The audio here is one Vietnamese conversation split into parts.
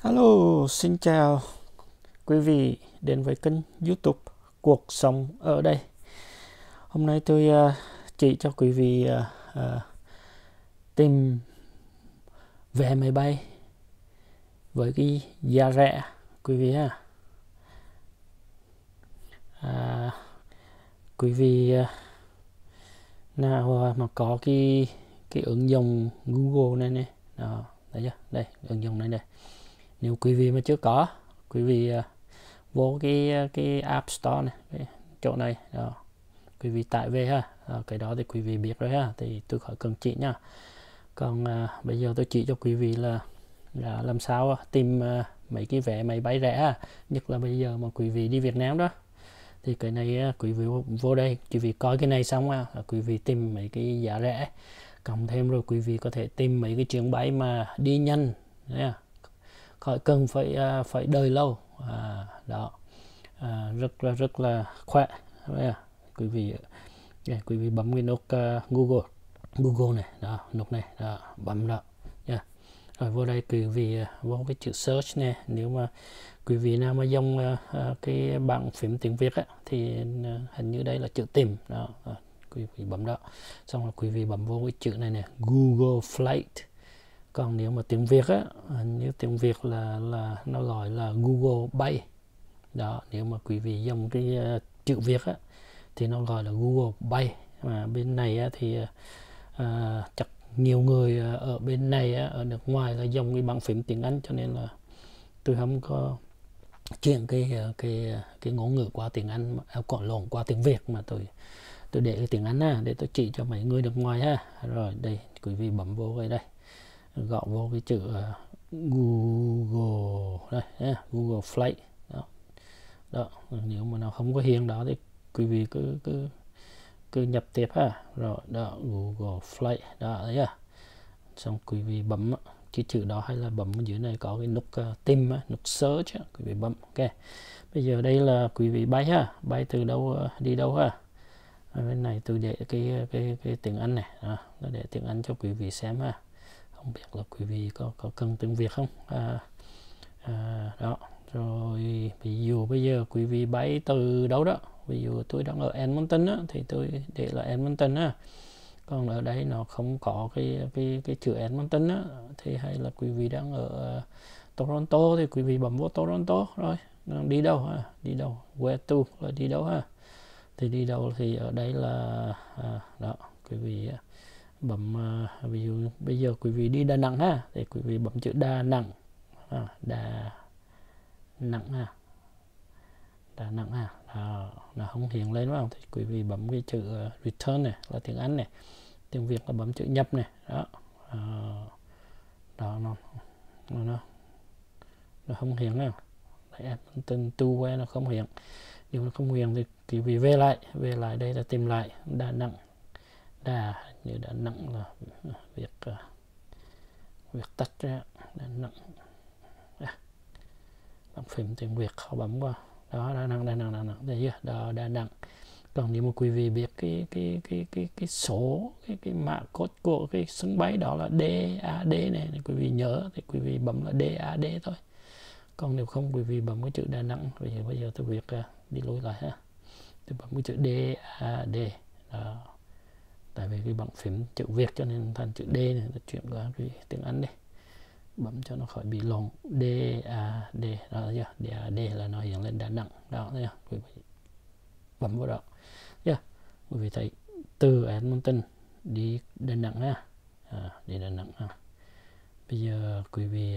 Hello, xin chào quý vị đến với kênh YouTube Cuộc Sống Ở Đây. Hôm nay tôi chỉ cho quý vị tìm vé máy bay với cái giá rẻ quý vị ha. Quý vị nào mà có cái ứng dụng Google này nè, đó, thấy chưa? Đây, ứng dụng này đây. Nếu quý vị mà chưa có, quý vị vô cái App Store này, cái chỗ này đó, quý vị tải về ha. Cái đó thì quý vị biết rồi ha, thì tôi khỏi cần chỉ nha. Còn bây giờ tôi chỉ cho quý vị là làm sao tìm mấy cái vé máy bay rẻ ha. Nhất là bây giờ mà quý vị đi Việt Nam đó, thì cái này quý vị vô đây, quý vị coi cái này xong quý vị tìm mấy cái giá rẻ, cộng thêm rồi quý vị có thể tìm mấy cái chuyến bay mà đi nhanh nha, khỏi cần phải đợi lâu đó. Rất là khỏe. Quý vị bấm cái nút Google này đó, nút này đó, bấm đó nha. Rồi vô đây quý vị vô cái chữ search này. Nếu mà quý vị nào mà dùng cái bảng phím tiếng Việt thì hình như đây là chữ tìm đó, quý vị bấm đó, xong rồi quý vị bấm vô cái chữ này nè, Google Flight. Còn nếu mà tiếng Việt hình như tiếng Việt là nó gọi là Google Bay đó. Nếu mà quý vị dùng cái chữ Việt thì nó gọi là Google Bay. Mà bên này thì chắc nhiều người ở bên này ở nước ngoài là dùng cái bảng phím tiếng Anh, cho nên là tôi không có chuyển cái ngôn ngữ qua tiếng Anh, qua tiếng Việt, mà tôi để cái tiếng Anh để tôi chỉ cho mấy người nước ngoài ha. Rồi đây, quý vị bấm vô cái đây, gõ vô cái chữ Google đây, Google Flight đó. Nếu mà nó không có hiện đó thì quý vị cứ nhập tiếp ha. Rồi đó, Google Flight đó, thấy chưa? Xong quý vị bấm cái chữ đó, hay là bấm ở dưới này có cái nút tìm, nút search, quý vị bấm. Ok, bây giờ đây là quý vị bay bay từ đâu đi đâu ha. Bên này tôi để cái tiếng Anh này đó, để tiếng Anh cho quý vị xem ha. Không biết là quý vị có cần tiếng Việt không đó. Rồi ví dụ bây giờ quý vị bay từ đâu đó, ví dụ tôi đang ở Edmonton thì tôi để là Edmonton còn ở đây nó không có cái chữ Edmonton thì hay là quý vị đang ở Toronto thì quý vị bấm vô Toronto. Rồi đi đâu đi đâu, where to là đi đâu thì đi đâu thì ở đây là đó, quý vị bấm ví dụ bây giờ quý vị đi Đà Nẵng thì quý vị bấm chữ Đà Nẵng Đà Nẵng Đà Nẵng đó, nó không hiện lên, đúng không? Thì quý vị bấm cái chữ return này là tiếng Anh này, tiếng Việt là bấm chữ nhập này đó. Đó nó không hiện nào. Đấy, từng tu que nó không hiện. Nếu nó không hiện thì quý vị về lại đây là tìm lại Đà Nẵng. Như Đà Nẵng là việc tắt ra Đà Nẵng. Bấm phím tiếng Việt khó bấm qua đó, Đà Nẵng đây chưa đó, Đà Nẵng. Còn nếu mà quý vị biết cái số cái mã code của cái sân bay đó là DAD này, thì quý vị nhớ thì quý vị bấm là DAD thôi. Còn nếu không quý vị bấm cái chữ Đà Nẵng. Bây giờ tôi việc đi lùi lại tôi bấm cái chữ DAD đó. Tại vì cái bảng phím chữ Việt cho nên thành chữ D này, tôi chuyển qua cái tiếng Anh đi, bấm cho nó khỏi bị lộn. DAD đó, DAD là nó hiện lên Đà Nẵng đó, thấy không? Quý vị bấm vào đó quý vị thấy từ Edmonton đi Đà Nẵng đi Đà Nẵng Bây giờ quý vị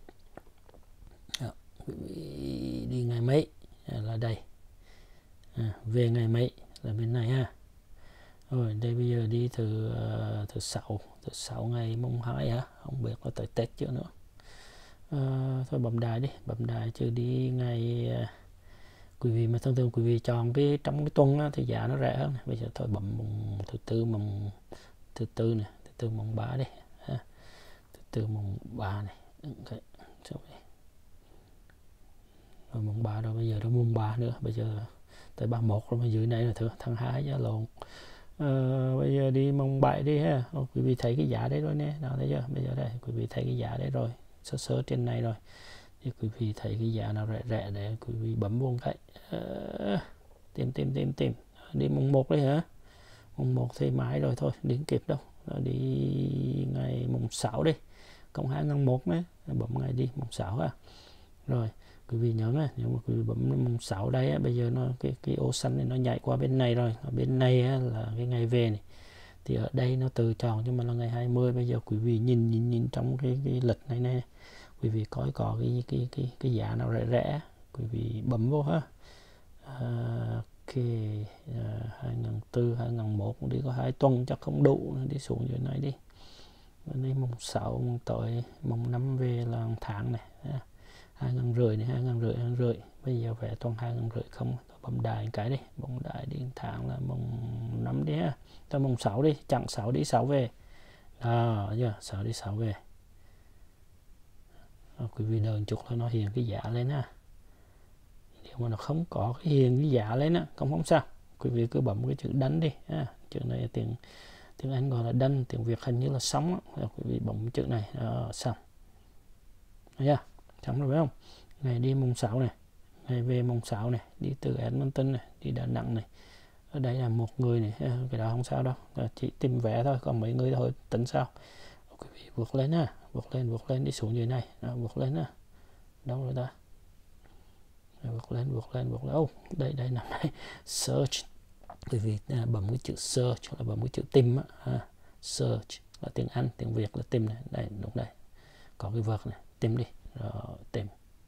đi ngày mấy là đây, về ngày mấy là bên này Rồi đây bây giờ đi thứ sáu ngày mùng 2 không biết có tới Tết chưa nữa. Thôi bấm đài đi, chứ đi ngày quý vị mà thường quý vị chọn trong cái tuần thì giá nó rẻ hơn. Bây giờ thôi bấm thứ tư mùng 3 đi thứ tư mùng 3 này. Okay. Rồi mùng 3 rồi, bây giờ đó mùng 3 nữa, bây giờ tới 31 rồi, mà dưới này là tháng 2 giá lộn. Bây giờ đi mùng 7 đi quý vị thấy cái giá đấy rồi nè đó, thấy chưa? Bây giờ đây quý vị thấy cái giá đấy rồi, sơ trên này rồi, thì quý vị thấy cái giá nào rẻ rẻ để quý vị bấm vô cái tìm đi mùng 1 đấy hả? Mùng 1 thì mãi rồi thôi, đi không kịp đâu. Rồi đi ngày mùng 6 đi, cộng 2 ngàn 1 đấy, bấm ngày đi mùng 6 ha. Rồi quý vị nhớ này, nếu mà quý vị bấm mùng 6 đây á, bây giờ nó cái ô xanh này nó nhảy qua bên này rồi, ở bên này á, là cái ngày về này, thì ở đây nó tự chọn cho mình là ngày 20. Bây giờ quý vị nhìn trong cái lịch này nè, quý vị coi có cái giá nào rẻ rẻ, quý vị bấm vô ha. Ok, 2004, 2001 đi có 2 tuần chắc không đủ, đi xuống dưới này đi. Bên đây mùng 6, mùng tới mùng 5 về là tháng này, 2.500 này, 2.500. Bây giờ vẽ toàn 2.500 không, tôi bấm đại cái đi, bấm đại đi tháng là mùng 5 đi ha. Tôi mùng 6 đi, chặng 6 đi 6 về. Giờ 6 đi 6 về. Quý vị đợi chút là nó hiện cái giá lên ha. Nếu mà nó không có cái hiện cái giá lên á, không sao. Quý vị cứ bấm cái chữ đánh đi ha. Chữ này tiếng Anh gọi là đanh, tiếng Việt hình như là sóng á. Quý vị bấm chữ này, xong. Thấy xong rồi phải không? Ngày đi mùng 6 này, ngày về mùng 6 này, đi từ Edmonton này, đi Đà Nẵng này. Ở đây là một người này, cái đó không sao đâu, chỉ tìm vé thôi, còn mấy người thôi tính sao. Quý vị vượt lên ha, vượt lên đi xuống dưới này, vượt lên ha. Đâu rồi ta? Vượt lên. Đây nằm đây. Search. Quý vị bấm cái chữ search là bấm cái chữ tìm á. Search là tiếng Anh, tiếng Việt là tìm này. Đây, đúng đây. Có cái vợt này, tìm đi. Rồi tìm.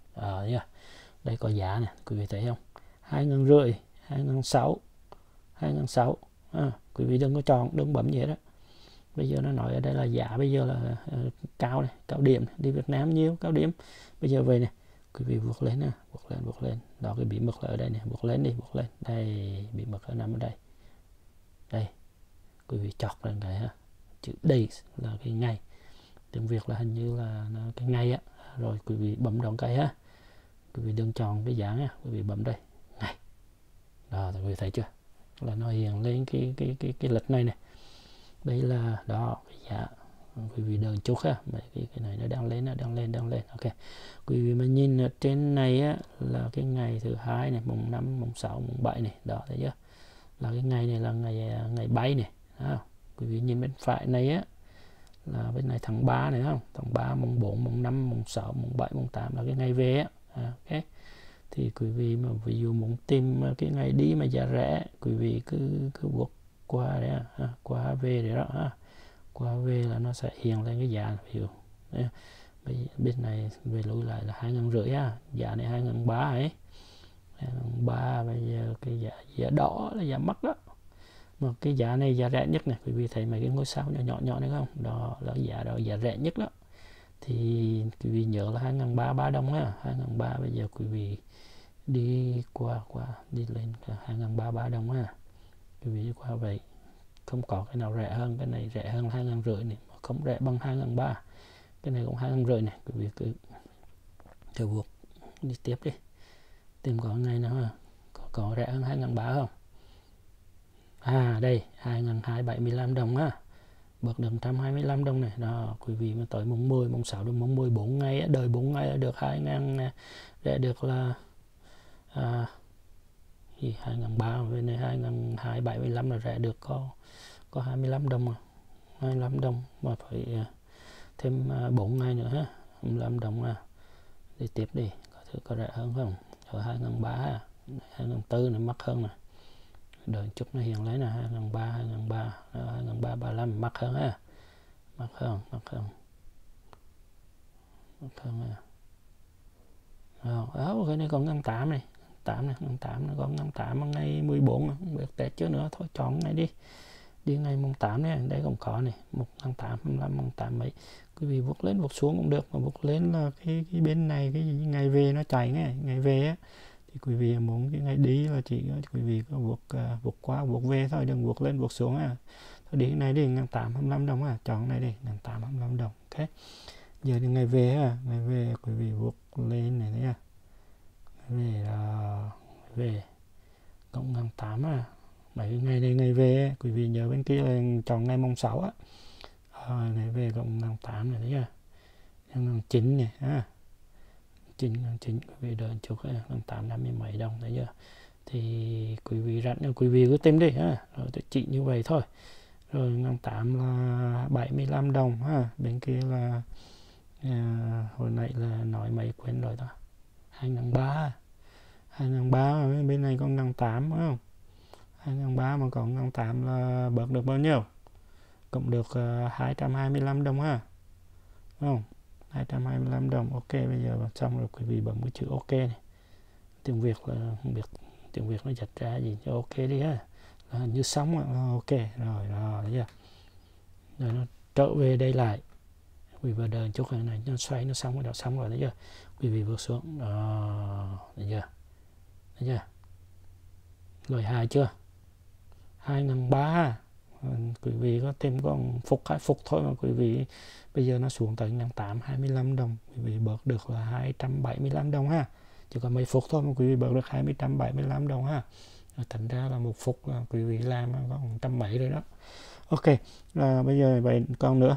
Đây có giá này, quý vị thấy không? 2.500, 2.600, 2.600. Quý vị đừng có chọn, đừng bấm gì hết đó. Bây giờ nó nói ở đây là giá bây giờ là cao này, cao điểm này. Đi Việt Nam nhiều cao điểm. Bây giờ về này, quý vị vượt lên nè, vượt lên. Đó, cái bí mật là ở đây này, vượt lên. Đây, bí mật là nằm ở đây. Đây, quý vị chọc lên cái ha. Chữ days là cái ngày. Tiếng Việt là hình như là cái ngày á. Rồi quý vị bấm đón cái ha. Quý vị đừng chọn cái giá nha, quý vị bấm đây, ngày. Đó, quý vị thấy chưa? Là nó hiện lên cái lịch này này. Đây là đó cái giá. Quý vị đợi chút ha, cái này nó đang lên. Ok. Quý vị mà nhìn ở trên này á là cái ngày thứ 2 này, mùng 5, mùng 6, mùng 7 này, đó thấy chưa? Là cái ngày này là ngày bay này. Đó. Quý vị nhìn bên phải này á là bên này tháng 3 này không? Tháng 3, mùng 4, mùng 5, mùng 6, mùng 7, mùng 8 là cái ngày về á. Ok. Thì quý vị mà ví dụ muốn tìm cái ngày đi mà giá rẻ, quý vị cứ vượt qua đấy, qua về đấy đó. Qua về là nó sẽ hiện lên cái giá, ví dụ bên này về lùi lại là 2.500 á, giá này 2.300 ấy, 2.300. Bây giờ cái giá đỏ là giá mắc đó, mà cái giá này giá rẻ nhất này, quý vị thấy mấy cái ngôi sao nhỏ này không? Đó là giá rẻ nhất đó. Thì quý vị nhớ là 2.300 3 đồng á, 2.300. Bây giờ quý vị đi qua đi lên 2.300 3 đồng á, quý vị đi qua vậy. Không có cái nào rẻ hơn, cái này rẻ hơn 2.500 này, mà không rẻ bằng 2.300. Cái này cũng 2.500 này, quý vị cứ theo vượt đi tiếp đi, tìm có ngày nào có rẻ hơn 2.300 không? Đây 2.275 đồng á, bớt được 125 đồng này. Đó, quý vị mà tới mùng 10, mùng 6 đến mùng 14 ngày á, đợi 4 ngày là được 2.000, rẻ được là 2.300, bên này 2.275 là rẻ được có 25 đồng mà. 25 đồng mà phải thêm 4 ngày nữa ha. 25 đồng đi tiếp đi, có rẻ hơn không? Ở 2.300, 2.400 này mắc hơn nè. Đợi chút nó hiện lấy nè, 2.300, 2.335 mắc hơn ha. Mắc hơn cái này còn 1.800 này. 8 nó còn 1.800 ngày 14 không biết Tết chưa nữa, thôi chọn ngày đi ngày mùng 8 này, đây cũng có này, 1.800, 25, 1.800 mấy. Quý vị vượt lên vượt xuống cũng được, mà vượt lên là cái bên này cái ngày về nó chạy ngay, ngày về á thì quý vị muốn cái ngày đi là chỉ quý vị có vượt qua vượt về thôi, đừng vượt lên vượt xuống thôi đi cái này đi 1.825 đồng chọn này đi 1.825 đồng. Ok, giờ thì ngày về quý vị vượt lên này nha, về cộng 1.800 mấy cái ngày này ngày về quý vị nhớ bên kia là chọn ngày mùng 6 á, ngày về cộng 1.800 này thấy chưa, 1.900 này chỉnh quý vị đợi chút ngân 8 50 mấy đồng thấy chưa. Thì quý vị rảnh quý vị cứ tìm đi ha, rồi tôi chỉ như vậy thôi. Rồi ngân 8 là 75 đồng ha, bên kia là hồi nãy là nói mấy quên rồi đó, 2.300 2.300 bên này còn ngân 8 phải không, 2.300 mà còn ngân 8 là bớt được bao nhiêu, cộng được 225 đồng ha, đúng không, 225 đồng. Ok, bây giờ xong rồi quý vị bấm cái chữ ok này, tiếng Việt là không biết tiếng Việt nó dịch ra gì cho ok đi ha, là hình như xong rồi. Ok rồi thấy chưa, rồi nó trở về đây lại, quý vị đợi chút này nó xoay nó xong rồi, đó xong rồi thấy chưa, quý vị vượt xuống đó, thấy chưa lời 2 chưa, 2.300 quý vị có thêm còn phục 2 phục thôi mà quý vị bây giờ nó xuống tới 1.800 25 đồng, quý vị bớt được là 275 đồng ha, chỉ có mấy phút thôi mà quý vị bớt được 275 đồng ha. Thành ra là một phút là quý vị làm có 170 rồi đó. Ok, bây giờ vậy còn nữa,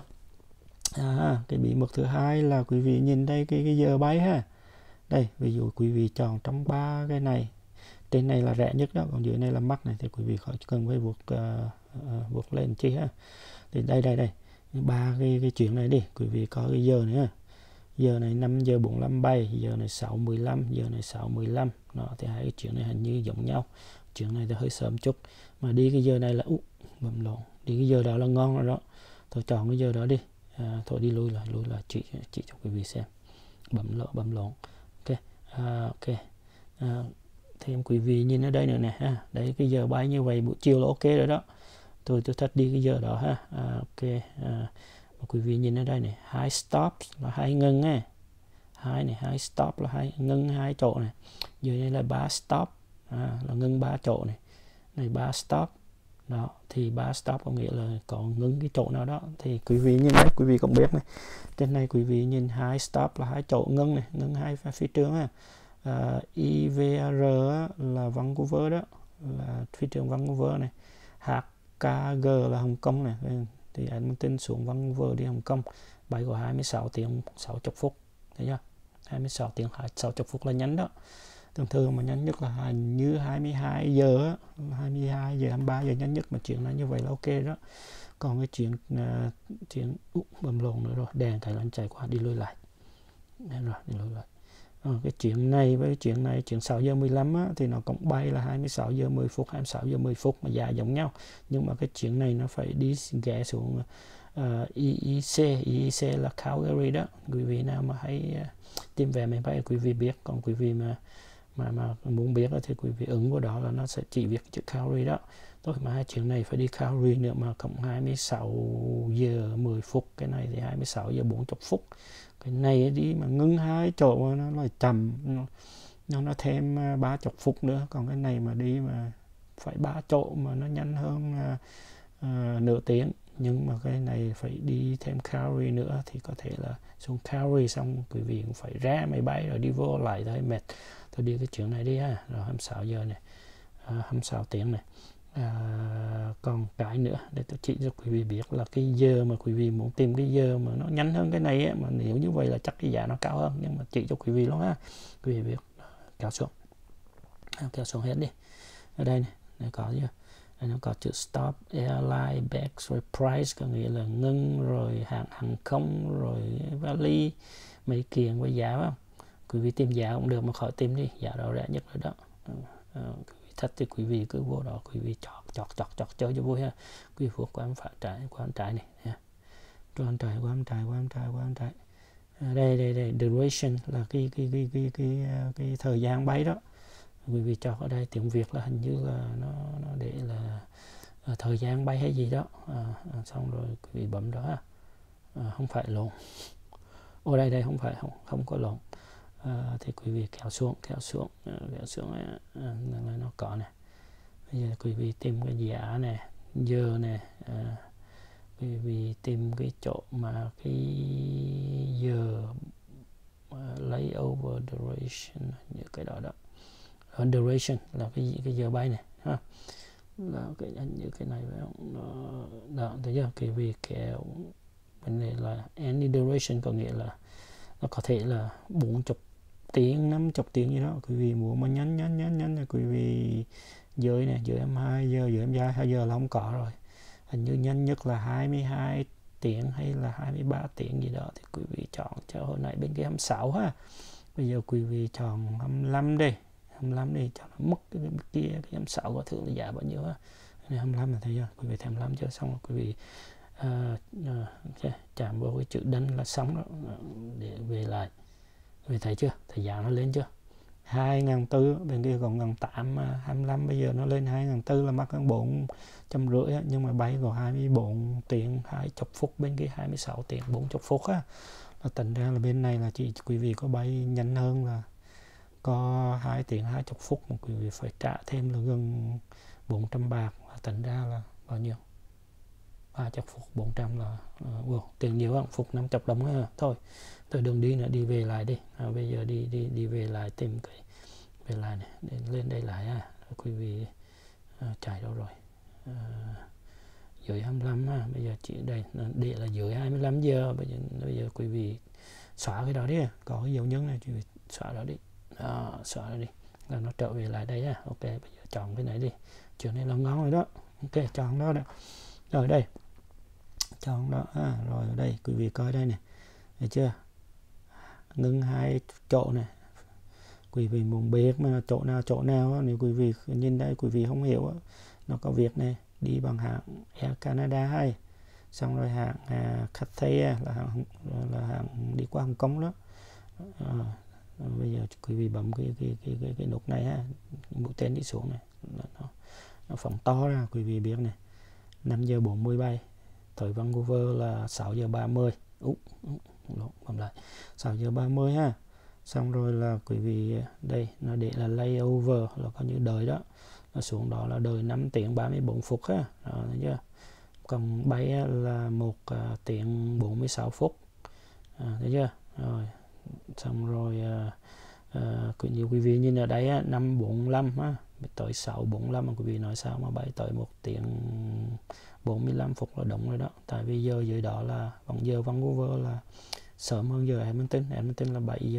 cái bí mật thứ hai là quý vị nhìn đây cái giờ bay ha. Đây ví dụ quý vị chọn trong 3 cái này, trên này là rẻ nhất đó, còn dưới này là mắc này, thì quý vị khỏi cần phải vượt lên chi ha. Thì đây 3 cái chuyện này đi, quý vị có cái giờ nữa, giờ này 5 giờ 45 bay, giờ này 6:15, giờ này 6:15 đó, thì hai cái chuyện này hình như giống nhau, chuyện này thì hơi sớm chút, mà đi cái giờ này là bấm lộn, đi cái giờ đó là ngon rồi đó, thôi chọn cái giờ đó đi, thôi đi lui lại chỉ cho quý vị xem, bấm lộn. Ok, thêm quý vị nhìn ở đây nữa nè ha, đấy cái giờ bay như vậy buổi chiều là ok rồi đó, tôi thích đi cái giờ đó ha. Ok, mà quý vị nhìn ở đây này, 2 stop là 2 ngưng á, 2 stop là 2 ngưng 2 chỗ này, dưới đây là 3 stop là ngưng 3 chỗ này 3 stop đó, thì 3 stop có nghĩa là có ngưng cái chỗ nào đó, thì quý vị nhìn đây, quý vị cũng biết này, trên này quý vị nhìn 2 stop là 2 chỗ ngưng này, ngưng 2 phía trước ha. IVR là Vancouver đó, là phi trường Vancouver này, HKG là Hồng Kông này, thì anh tin xuống Vancouver đi Hồng Kông, bay có 26 tiếng 60 phút, thấy chưa, 26 tiếng 60 phút là nhanh đó. Thường mà nhanh nhất là hình như 22 giờ 22 giờ 23 giờ nhanh nhất, mà chuyện này như vậy là ok đó. Còn cái chuyện bấm lộn nữa rồi, đèn cái lần chạy qua đi lùi lại rồi, đi lùi lại. Cái chuyện này với cái chuyện này, chuyện 6 giờ 15 á, thì nó cũng bay là 26 giờ 10 phút 26 giờ 10 phút mà giá giống nhau, nhưng mà cái chuyện này nó phải đi ghé xuống EEC là Calgary đó. Quý vị nào mà hãy tìm vé máy bay quý vị biết, còn quý vị mà muốn biết thì quý vị ứng vào đó là nó sẽ chỉ viết chữ Calgary đó. Thôi mà hai chuyện này phải đi Calgary nữa, mà cộng 26 giờ 10 phút, cái này thì 26 giờ 40 phút. Cái này đi mà ngưng 2 chỗ mà nó là chậm, nó thêm 30 phút nữa, còn cái này mà đi mà phải 3 chỗ mà nó nhanh hơn nửa tiếng, nhưng mà cái này phải đi thêm Calgary nữa, thì có thể là xuống Calgary xong quý vị cũng phải ra máy bay rồi đi vô lại thôi mệt. Tôi đi cái chuyện này đi ha. Rồi 26 giờ này, 26 tiếng này. Còn cái nữa để tôi chỉ cho quý vị biết là cái giờ mà quý vị muốn tìm cái giờ mà nó nhanh hơn cái này ấy, mà nếu như vậy là chắc cái giá nó cao hơn, nhưng mà chỉ cho quý vị luôn ha. Quý vị biết kéo xuống hết đi. Ở đây này có chưa, đây nó có chữ stop, airline, back, rồi price, có nghĩa là ngưng, rồi hãng hàng không, rồi vali, mấy kiện với giá không. Quý vị tìm giá cũng được mà khỏi tìm đi, giá đó rẻ nhất rồi đó. Thích thì quý vị cứ vô đó, quý vị chọt chơi cho vui ha. Quý vị vượt qua em trái này ha. Qua em trái. Đây duration là cái thời gian bay đó. Quý vị chọn ở đây tiếng Việt là hình như là nó để là thời gian bay hay gì đó. Xong rồi quý vị bấm đó ha. Không phải lộn. Ở đây không có lộn. Thì quý vị kéo xuống là nó có này. Bây giờ quý vị tìm cái giá này, giờ này, quý vị tìm cái chỗ mà cái giờ layover duration, như cái đó đó. Duration là cái giờ bay này ha, là cái như cái này phải không, đó thấy chưa, quý vị kéo bên này là any duration, có nghĩa là nó có thể là 40 tiếng 50 tiếng gì đó quý vị muốn mà nhắn là quý vị dưới này, dưới em 2 giờ, dưới em 2 giờ là không có rồi, hình như nhanh nhất là 22 tiếng hay là 23 tiếng gì đó, thì quý vị chọn cho hồi nãy bên kia 26 ha. Bây giờ quý vị chọn 25 đi, 25 đi cho nó mất cái kia, cái 26 có thường là giá bao nhiêu á, này 25 là thấy chưa, quý vị thêm 25 chưa, xong rồi quý vị chạm vào cái chữ đăng là xong đó, để về lại. Quý vị thấy chưa, thấy giá nó lên chưa, 2.400, bên kia còn 1.825, bây giờ nó lên 2.400 là mắc hơn 450 á, nhưng mà bay có 24 tiếng 20 phút, bên kia 26 tiếng 40 phút á, là tính ra là bên này là chỉ quý vị có bay nhanh hơn là có 2 tiếng 20 phút mà quý vị phải trả thêm là gần 400 bạc, và tính ra là bao nhiêu, 30 phút 400 là tiền nhiều không, phút 50 đồng ha. Thôi tôi đừng đi nữa, đi về lại đi, bây giờ đi về lại tìm cái về lại này, để lên đây lại ha. Quý vị chạy đâu rồi, dưới 25 ha, bây giờ chỉ đây để là dưới 25 giờ, bây giờ quý vị xóa cái đó đi, có cái dấu nhấn này quý vị xóa đó đi, xóa nó đi là nó trở về lại đây ha. Ok, bây giờ chọn cái này đi, chuyện này là ngon rồi đó. Ok, chọn đó, rồi đây chọn đó rồi ở đây quý vị coi đây này, thấy chưa, ngưng 2 chỗ này, quý vị muốn biết mà chỗ nào nếu quý vị nhìn đây quý vị không hiểu nó có việc này, đi bằng hãng Air Canada hay xong rồi hãng Cathay là hãng đi qua Hồng Kông đó. Bây giờ quý vị bấm cái nút này ha, mũi tên đi xuống này, nó phóng to ra, quý vị biết này, 5 giờ 40 bay tới Vancouver là 6 giờ 30, bấm lại 6 giờ 30 ha. Xong rồi là quý vị đây nó để là layover, là coi như đợi đó, nó xuống đó là đợi 5 tiếng 34 phút ha. Thấy chưa, còn bay là 1 tiếng 46 phút, thấy chưa. Rồi xong rồi nhiều quý vị nhìn ở đây 5:45 ha, tới 6:45 mà quý vị nói sao mà bay tới 1 tiếng 45 phút là đúng rồi đó, tại vì giờ dưới đó là bằng giờ Vancouver là sớm hơn giờ Edmonton là 7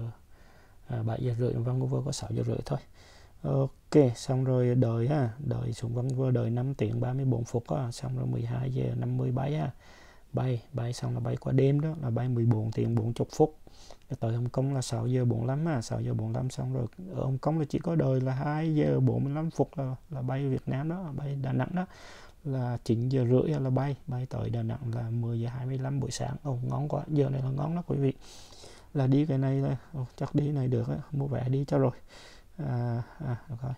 giờ rưỡi, Vancouver có 6 giờ rưỡi thôi. Ok, xong rồi đợi ha, đợi xuống Vancouver đợi 5 tiếng 34 phút á, xong rồi 12 giờ 50 bay ha, bay xong là bay qua đêm đó, là bay 14 tiếng 40 phút. Tới Hồng Kông là 6 giờ 45 ha, 6 giờ 45 xong rồi ở Hồng Kông là chỉ có đợi là 2 giờ 45 phút là bay Việt Nam đó, bay Đà Nẵng đó, là 9 giờ rưỡi là bay tới Đà Nẵng là 10 giờ 25 buổi sáng. Ngon quá, giờ này là ngon đó quý vị, là đi cái này là chắc đi này được á, mua vé đi cho rồi. Rồi.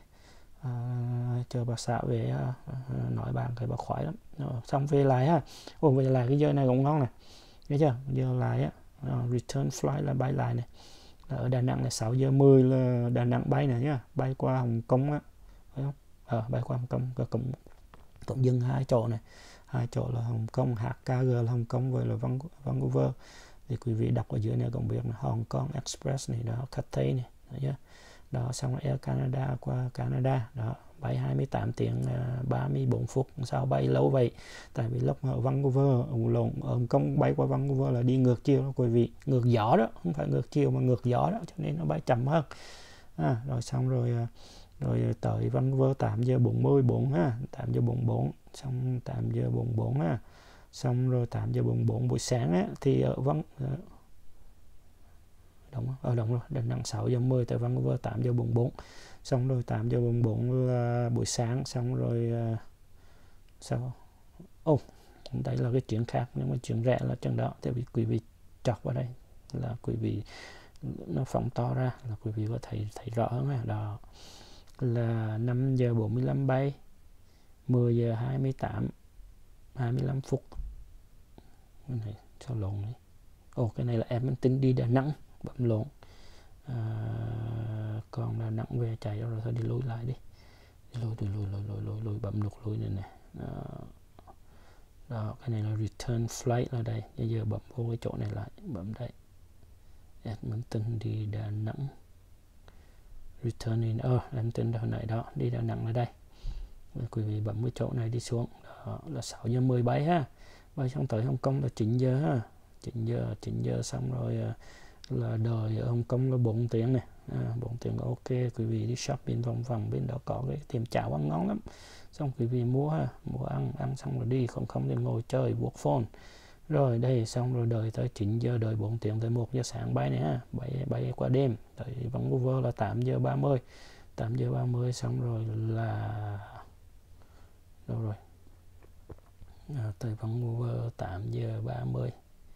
Chờ bà xã về nói bạn cái bà khoái lắm. Xong về lại ha, về lại cái giờ này cũng ngon này, thấy chưa, giờ lại á, return flight là bay lại này, là ở Đà Nẵng là 6 giờ 10 là Đà Nẵng bay này nhá, bay qua Hồng Kông á, thấy không, bay qua Hồng Kông cũng dừng 2 chỗ này, 2 chỗ là Hồng Kông, HKG là Hồng Kông với là Vancouver, thì quý vị đọc ở dưới này cũng biết là Hong Kong Express này đó, Cathay này, thấy chưa đó. Xong rồi Air Canada qua Canada đó, bay 28 tiếng 34 phút. Sao bay lâu vậy, tại vì lúc ở Vancouver ở Hồng Kông bay qua Vancouver là đi ngược chiều đó quý vị, ngược gió đó, không phải ngược chiều mà ngược gió đó, cho nên nó bay chậm hơn. Rồi xong rồi tới Vancouver 8 giờ 44 ha, 8 giờ 44, xong 8 giờ 44 ha, xong rồi 8 giờ 44 buổi sáng á, thì ở đúng rồi, Đà Nẵng 6 giờ 10 tới Vancouver 8 giờ 44, xong rồi 8 giờ 44 là buổi sáng, xong rồi sao đây là cái chuyện khác, nhưng mà chuyện rẻ là chừng đó, tại vì quý vị chọc vào đây là quý vị nó phóng to ra là quý vị có thấy rõ hơn đó, là 5 giờ 45 bay, 10 giờ 25 phút. Cái này sao lộn đấy, cái này là Edmonton đi Đà Nẵng, bấm lộn. Còn Đà Nẵng về chạy rồi, thôi đi lùi lại đi, lùi bấm nút lùi này nè. Đó, cái này là return flight là đây, bây giờ bấm vô cái chỗ này lại, bấm đây, Edmonton đi Đà Nẵng, return in Edmonton hồi nãy đó, đi Đà Nẵng là đây, quý vị bấm cái chỗ này đi xuống đó, là 6 giờ 10 bay ha, bay xong tới Hồng Kông là 9 giờ ha, 9 giờ xong rồi là đời ở Hồng Kông là 4 tiếng này, 4 tiếng là ok. Quý vị đi shopping vòng vòng bên đó có cái tiệm cháo ăn ngon lắm, xong quý vị mua ăn xong rồi đi, không thì ngồi chơi buộc phone. Rồi đây xong rồi đợi tới 9 giờ, đợi 4 tiếng tới 1 giờ sáng bay này ha, bay qua đêm tới Vancouver là 8 giờ 30. 8 giờ 30 xong rồi là đâu rồi, tới Vancouver 8 giờ 30.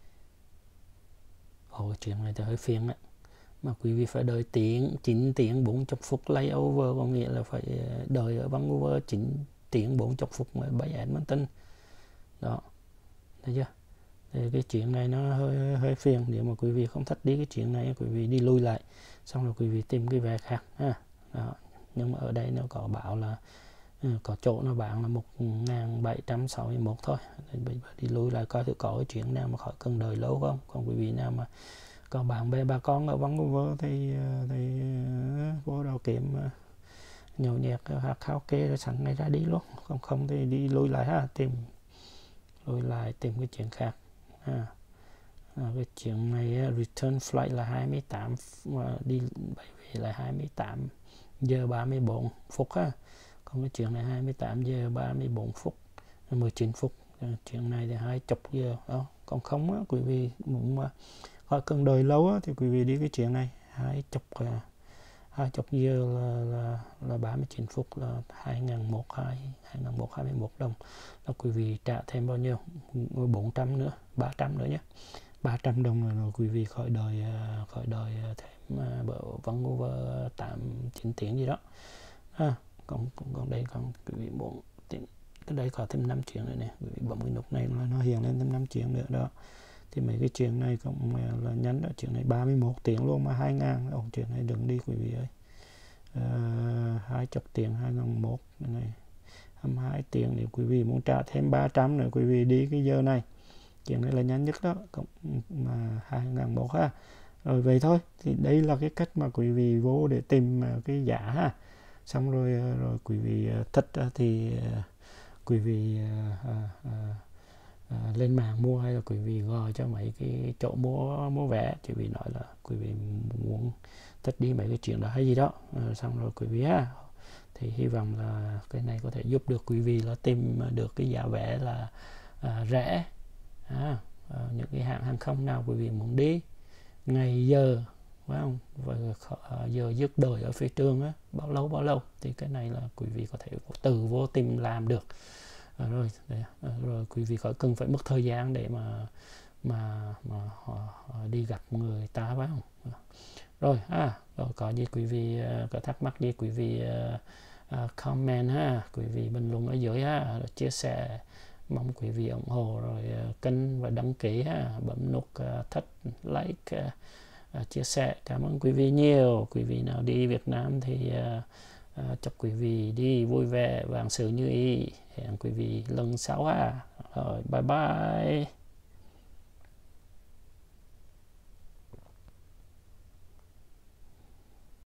Chuyện này thì hơi phiền á, mà quý vị phải đợi 9 tiếng 40 phút layover, có nghĩa là phải đợi ở Vancouver 9 tiếng 40 phút mới bay Edmonton đó, thấy chưa? Thì cái chuyện này nó hơi phiền. Nếu mà quý vị không thích đi cái chuyện này, quý vị đi lui lại xong rồi quý vị tìm cái vé khác ha. Đó. Nhưng mà ở đây nó có bảo là có chỗ nó bán là 1.761 thôi. Nên đi lui lại coi thử có cái chuyện nào mà khỏi cần đợi lâu không. Còn quý vị nào mà có bạn bè bà con ở Vancouver thì vô đầu kiếm nhậu nhẹt hoặc karaoke rồi sẵn ngày ra đi luôn. Không thì đi lui lại ha, tìm cái chuyện khác. Cái chuyện này return flight là 28, đi bay về là 28 giờ 34 phút ha. Còn cái chuyện này 28 giờ 34 phút 19 phút. Chuyện này thì 20 giờ đó. Còn không á, quý vị muốn mà khỏi cần đợi lâu á, thì quý vị đi cái chuyện này 20 giờ là 39 phút là 2.121 đồng. Là quý vị trả thêm bao nhiêu? 400 nữa, 300 nữa nhé. 300 đồng rồi quý vị khỏi đợi thêm Vancouver 8-9 tiếng gì đó. Còn đây còn quý vị muốn tìm cái đây có thêm 5 chuyện nữa nè, quý vị bấm cái nút này là nó hiện lên thêm 5 chuyện nữa đó. Thì mấy cái chuyện này cũng là nhắn đó, chuyện này 31 tiếng luôn mà 2.000. Chuyện này đừng đi quý vị ơi. 20 tiếng 2.001 cái này 22 tiếng. Nếu quý vị muốn trả thêm 300 nữa, quý vị đi cái giờ này. Chuyện này là nhanh nhất đó, cũng mà 2.001 ha. Rồi vậy thôi. Thì đây là cái cách mà quý vị vô để tìm cái giá ha. Xong rồi quý vị thích thì quý vị lên mạng mua, hay là quý vị gọi cho mấy cái chỗ mua vé, quý vị nói là quý vị muốn thích đi mấy cái chuyện đó hay gì đó, xong rồi quý vị thì hy vọng là cái này có thể giúp được quý vị là tìm được cái giá vé là rẻ. Những cái hãng hàng không nào quý vị muốn đi, ngày giờ phải không, và giờ dứt đời ở phía trường á, bao lâu thì cái này là quý vị có thể tự vô tìm làm được. Rồi quý vị cần phải mất thời gian để mà họ đi gặp người ta phải không. Rồi có gì quý vị có thắc mắc gì quý vị comment quý vị bình luận ở dưới rồi chia sẻ. Mong quý vị ủng hộ rồi kênh và đăng ký bấm nút thích, like, chia sẻ. Cảm ơn quý vị nhiều. Quý vị nào đi Việt Nam thì chúc quý vị đi vui vẻ, vạn sự như ý. Hẹn quý vị lần sau rồi bye bye.